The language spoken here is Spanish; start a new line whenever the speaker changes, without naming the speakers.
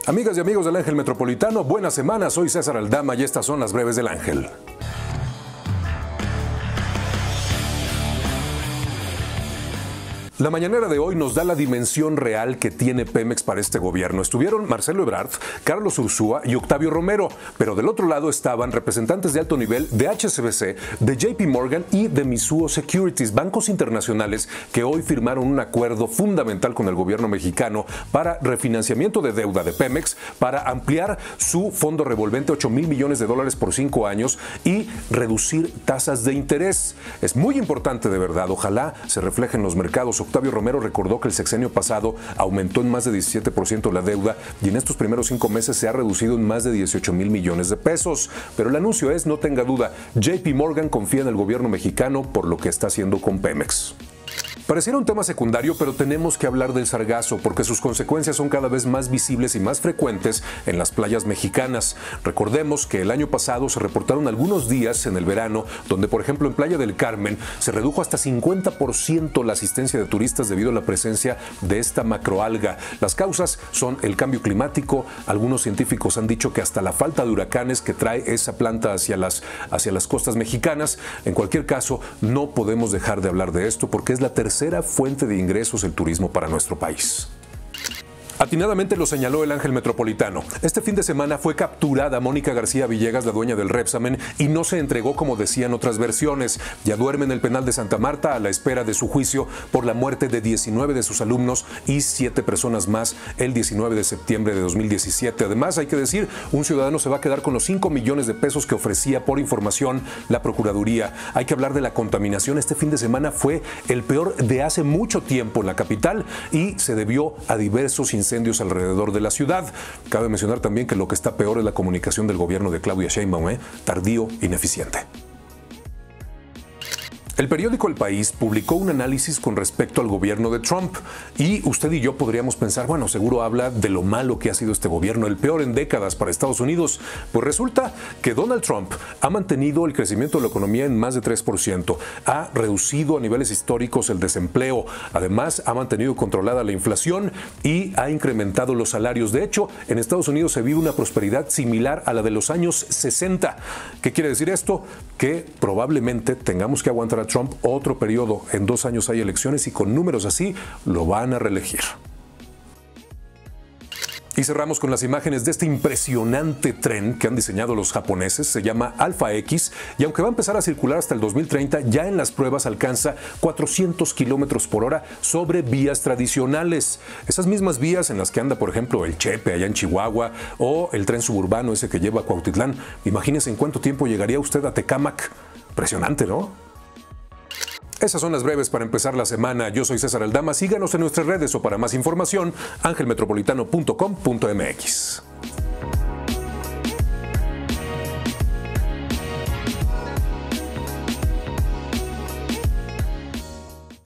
Amigas y amigos del Ángel Metropolitano, buena semana, soy César Aldama y estas son las breves del Ángel. La mañanera de hoy nos da la dimensión real que tiene Pemex para este gobierno. Estuvieron Marcelo Ebrard, Carlos Ursúa y Octavio Romero, pero del otro lado estaban representantes de alto nivel de HSBC, de JP Morgan y de Mizuho Securities, bancos internacionales que hoy firmaron un acuerdo fundamental con el gobierno mexicano para refinanciamiento de deuda de Pemex, para ampliar su fondo revolvente $8,000 millones por 5 años y reducir tasas de interés. Es muy importante de verdad, ojalá se refleje en los mercados. Octavio Romero recordó que el sexenio pasado aumentó en más de 17% la deuda y en estos primeros 5 meses se ha reducido en más de $18,000 millones. Pero el anuncio es, no tenga duda, JP Morgan confía en el gobierno mexicano por lo que está haciendo con Pemex. Pareciera un tema secundario, pero tenemos que hablar del sargazo porque sus consecuencias son cada vez más visibles y más frecuentes en las playas mexicanas. Recordemos que el año pasado se reportaron algunos días en el verano donde, por ejemplo, en Playa del Carmen se redujo hasta 50% la asistencia de turistas debido a la presencia de esta macroalga. Las causas son el cambio climático. Algunos científicos han dicho que hasta la falta de huracanes que trae esa planta hacia las costas mexicanas. En cualquier caso, no podemos dejar de hablar de esto porque es la tercera fuente de ingresos el turismo para nuestro país. Atinadamente lo señaló el Ángel Metropolitano. Este fin de semana fue capturada Mónica García Villegas, la dueña del Repsamen, y no se entregó como decían otras versiones. Ya duerme en el penal de Santa Marta a la espera de su juicio por la muerte de 19 de sus alumnos y 7 personas más el 19 de septiembre de 2017. Además, hay que decir, un ciudadano se va a quedar con los 5 millones de pesos que ofrecía por información la Procuraduría. Hay que hablar de la contaminación. Este fin de semana fue el peor de hace mucho tiempo en la capital y se debió a diversos incendios alrededor de la ciudad. Cabe mencionar también que lo que está peor es la comunicación del gobierno de Claudia Sheinbaum, tardío, ineficiente. El periódico El País publicó un análisis con respecto al gobierno de Trump y usted y yo podríamos pensar, bueno, seguro habla de lo malo que ha sido este gobierno, el peor en décadas para Estados Unidos. Pues resulta que Donald Trump ha mantenido el crecimiento de la economía en más de 3%, ha reducido a niveles históricos el desempleo, además ha mantenido controlada la inflación y ha incrementado los salarios. De hecho, en Estados Unidos se vive una prosperidad similar a la de los años 60. ¿Qué quiere decir esto? Que probablemente tengamos que aguantar a Trump otro periodo. En 2 años hay elecciones y con números así lo van a reelegir. Y cerramos con las imágenes de este impresionante tren que han diseñado los japoneses. Se llama Alpha X y aunque va a empezar a circular hasta el 2030, ya en las pruebas alcanza 400 kilómetros por hora sobre vías tradicionales. Esas mismas vías en las que anda, por ejemplo, el Chepe allá en Chihuahua o el tren suburbano ese que lleva a Cuautitlán. Imagínense en cuánto tiempo llegaría usted a Tecámac. Impresionante, ¿no? Esas son las breves para empezar la semana. Yo soy César Aldama. Síganos en nuestras redes o para más información, angelmetropolitano.com.mx.